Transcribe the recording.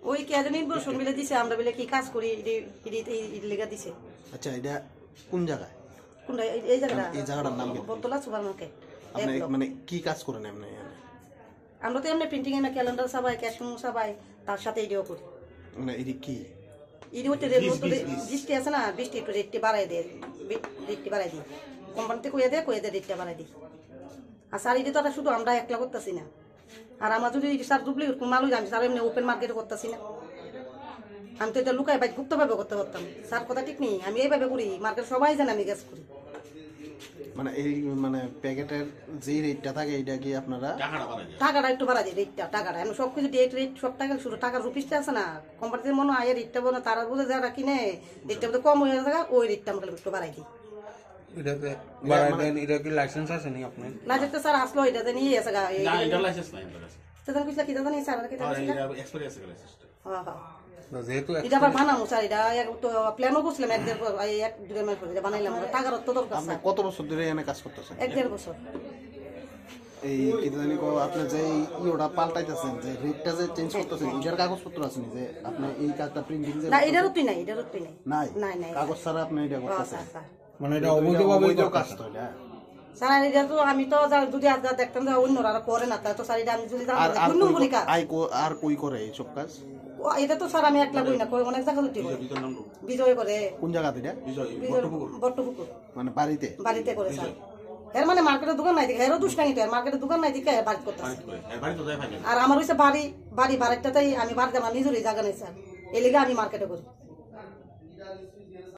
ওই কেন নির্বাচন মিলে দিছে আমরা বলে কি কাজ করি লেগা দিছে। আচ্ছা এটা কোন জায়গায়? কোনটা এই জায়গাটা? এই জায়গাটার নাম কি? Battala super market. আপনি মানে কি কাজ করেন আপনি? আমরা তো এমনি প্রিন্টিং এর ক্যালেন্ডার সাবাই ক্যাশিং সাবাই তার সাথে এডিও করি। মানে এটা কি? এডি হচ্ছে বৃষ্টি আছে না, বৃষ্টি একটু রেটটি বাড়াই দেয়, রেটটি বাড়াই দিই কোম্পানিতে কইয়া দেয় রেটটা বাড়াই দিই। আর স্যার এটি তো শুধু আমরা একলা করতেছি না, আর আমার যদি স্যার ডুপ্লিকেট মালই জানি স্যার এমনি ওপেন মার্কেটে করতেছি না। আমি তো এটা লুকাই বাইক গুপ্তভাবে করতে পারতাম। স্যার কথা ঠিক নেই, আমি এইভাবে করি, মার্কেট সবাই জানে আমি গ্যাস করি। মানে এই মানে প্যাকেটের যে রেটটা থাকে এটা কি আপনারা টাকাটা একটু বাড়া দিই, রেটটা টাকাটা আমি সব কিছু রেট সব টাকা শুধু টাকার রুপিসটা আছে না, কোম্পানিতে মনে হয় রেটটা বলে তারা বুঝে যারা কিনে রেটটা বোধ কম হয়ে থাকে, ওই রেটটা আমাকে একটু বাড়াই দিই। এটাতে বাড়াই দেন, এটা কি লাইসেন্স আছে নি আপনার? লাইসেন্স স্যার আসলো, এটাতে নিয়ে আছে গা। না এটা লাইসেন্স নাই আমার কাছে। সেটা কিছু কি জানি স্যার কি জানি এটা এক্সপেরিয়েন্স আছে লাইসেন্সটা। হ্যাঁ হ্যাঁ যেহেতু এটা আবার বানাবো স্যার, এটা তো প্ল্যানও করছিলাম এক দেড় মাস পরে বানাইলাম, টাকার তো দরকার। আপনি কত বছর ধরে এখানে কাজ করতেছেন? 1-1.5 বছর। এই কি জানি আপনি যে ইওটা পাল্টাইতেছেন, যে রেটটা যে চেঞ্জ করতেছেন, এটার কাগজপত্র আছে নি যে আপনি এই কাজটা প্রিন্টিং যে? না এটার উত্তর নাই, এটার উত্তর নাই। নাই নাই কাগজ ছাড়া আপনি এটা করতেছেন? স্যার মানে এটা অবৈধভাবে কাজ তো এটা। স্যার এটা তো আমি তো যদি আজ দেখতাম যে অন্যরা করে না, তাই তো স্যার এটা আমি যদি আর কই করে এইসব কাজ? এটা তো স্যার আমি একলা করি না, অনেক জায়গা দুটি বিজয় করে। কোন জায়গাতে এটা? বট্টপুকুর। মানে বাড়িতে বাড়িতে করে স্যার। এর মানে মার্কেটের দোকান নাই দেখে, এরও দুষ্টাঙ্গি তো, মার্কেটের দোকান নাই দেখে বাড়ি করতেছে। আর আমার হচ্ছে বাড়ি বাড়িটাতেই আমি বাড়িতে আমার নিজেরই জায়গা নেই স্যার, এই লেগে আমি মার্কেটে করি।